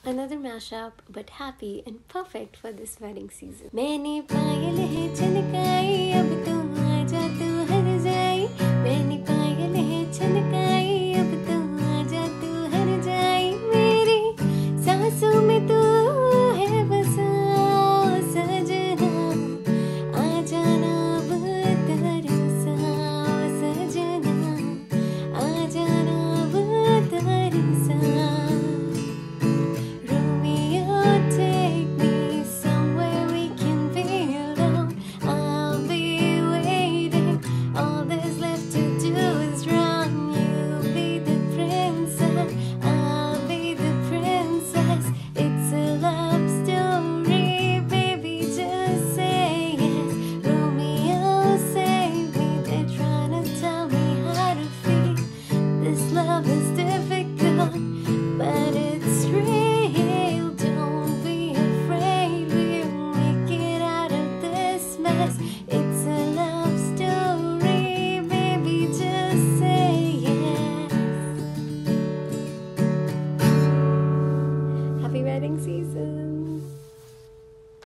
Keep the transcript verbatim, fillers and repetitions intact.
Another mashup, but happy and perfect for this wedding season. मैंने पायल है चनकाई, अब तो आजा तू हर जाई. मैंने